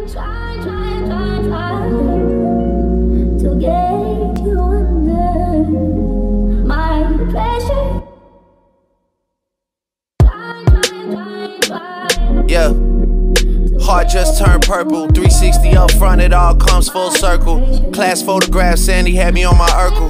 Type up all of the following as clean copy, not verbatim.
Try to get you under my pressure. Yeah, heart just turned purple. 360 up front, it all comes full circle. Class photograph, Sandy had me on my Urkel.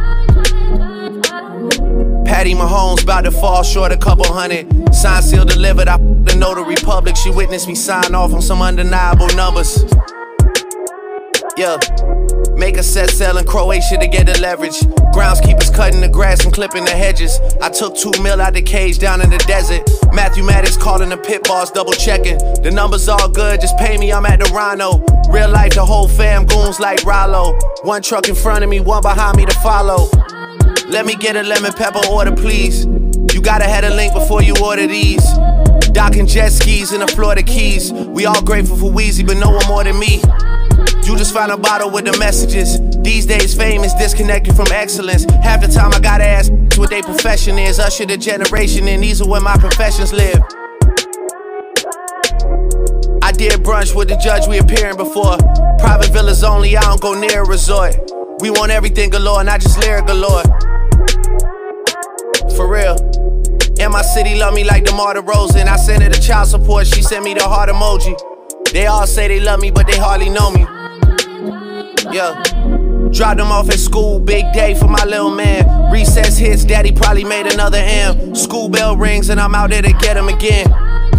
Patty Mahomes about to fall short a couple hundred. Signed, sealed, delivered. I the Notary Public. She witnessed me sign off on some undeniable numbers. Yeah, make a set sail in Croatia to get the leverage. Groundskeepers cutting the grass and clipping the hedges. I took 2 mil out the cage down in the desert. Matthew Maddox calling the pit boss, double checking. The numbers all good, just pay me, I'm at the Rhino. Real life, the whole fam goons like Rollo. One truck in front of me, one behind me to follow. Let me get a lemon pepper order, please. You gotta have a link before you order these. Docking jet skis in the Florida Keys. We all grateful for Weezy, but no one more than me. You just found a bottle with the messages. These days fame is disconnected from excellence. Half the time I gotta ask what their profession is. Usher the generation and these are where my professions live. I did brunch with the judge we appearing before. Private villas only, I don't go near a resort. We want everything galore, not just lyric galore. For real. And my city love me like DeMar DeRozan. I sent her the child support, she sent me the heart emoji. They all say they love me, but they hardly know me. Yeah, dropped them off at school, big day for my little man. Recess hits, daddy probably made another M. School bell rings and I'm out there to get him again.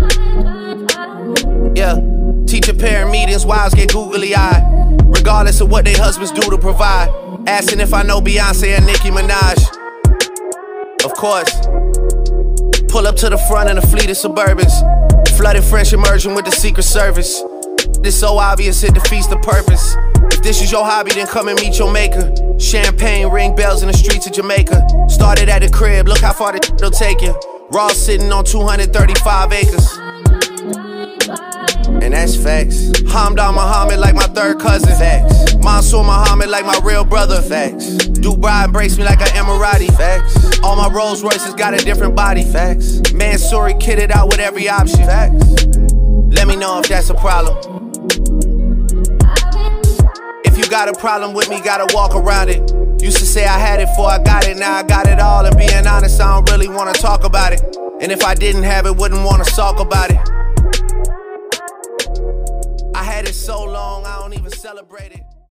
Yeah, teacher parent meetings, wives get googly eyed. Regardless of what their husbands do to provide. Asking if I know Beyonce and Nicki Minaj. Of course. Pull up to the front in a fleet of Suburbans. Flooded French immersion with the Secret Service. This so obvious it defeats the purpose. If this is your hobby, then come and meet your maker. Champagne, ring bells in the streets of Jamaica. Started at the crib, look how far it'll take you. Raw sitting on 235 acres. And that's facts. Hamdan Muhammad like my third cousin. Facts. Mansour Muhammad like my real brother. Facts. Dubai embraced me like an Emirati. Facts. All my Rolls Royces got a different body. Facts. Mansouri kitted out with every option. Facts. Let me know if that's a problem. If you got a problem with me, gotta walk around it. Used to say I had it before I got it, now I got it all. And being honest, I don't really wanna talk about it. And if I didn't have it, wouldn't wanna talk about it. I had it so long, I don't even celebrate it.